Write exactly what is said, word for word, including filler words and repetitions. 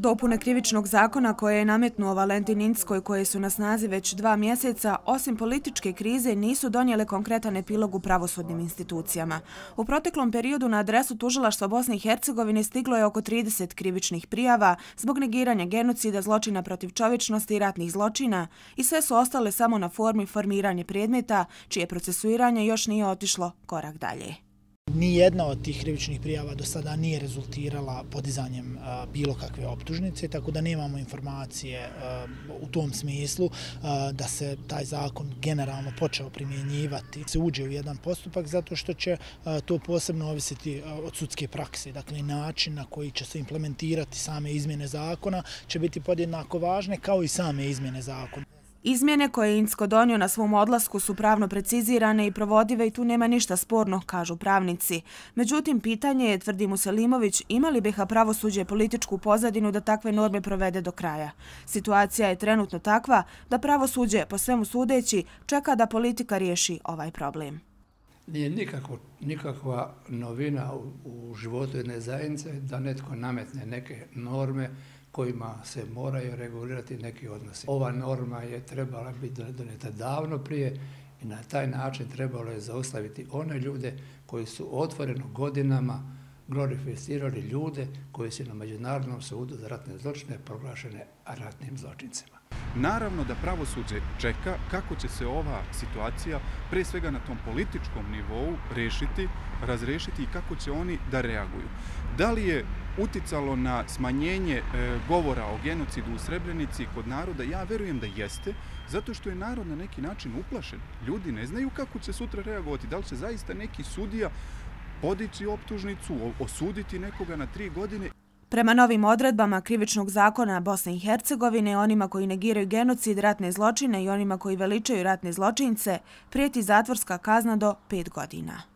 Dopune krivičnog zakona koje je nametnuo Valentin Inzko, koje su na snazi već dva mjeseca, osim političke krize, nisu donijele konkretan epilog u pravosudnim institucijama. U proteklom periodu na adresu Tužilaštva Bosne i Hercegovine stiglo je oko trideset krivičnih prijava zbog negiranja genocida, zločina protiv čovječnosti i ratnih zločina i sve su ostale samo na formi formiranja predmeta, čije procesuiranje još nije otišlo korak dalje. Nijedna od tih krivičnih prijava do sada nije rezultirala podizanjem a, bilo kakve optužnice, tako da nemamo informacije a, u tom smislu a, da se taj zakon generalno počeo primjenjivati. Se uđe u jedan postupak zato što će a, to posebno ovisiti a, od sudske prakse. Dakle, način na koji će se implementirati same izmjene zakona će biti podjednako važne kao i same izmjene zakona. Izmjene koje je Inzko donio na svom odlasku su pravno precizirane i provodive i tu nema ništa sporno, kažu pravnici. Međutim, pitanje je, tvrdi Muselimović, ima li B iH pravosuđe političku pozadinu da takve norme provede do kraja. Situacija je trenutno takva da pravosuđe, po svemu sudeći, čeka da politika riješi ovaj problem. Nije nikako, nikakva novina u, u životu jedne zajednice da netko nametne neke norme kojima se moraju regulirati neki odnosi. Ova norma je trebala biti donijeta davno prije i na taj način trebalo je zaustaviti one ljude koji su otvoreno godinama glorificirali ljude koji su na Međunarodnom sudu za ratne zločine proglašene ratnim zločincima. Naravno da pravosuđe čeka kako će se ova situacija, pre svega na tom političkom nivou, rešiti, razrešiti i kako će oni da reaguju. Da li je uticalo na smanjenje e, govora o genocidu u Srebrenici kod naroda? Ja verujem da jeste, zato što je narod na neki način uplašen. Ljudi ne znaju kako će sutra reagovati. Da li će zaista neki sudija podići optužnicu, osuditi nekoga na tri godine? Prema novim odredbama krivičnog zakona Bosne i Hercegovine, onima koji negiraju genocid, ratne zločine i onima koji veličaju ratne zločince, prijeti zatvorska kazna do pet godina.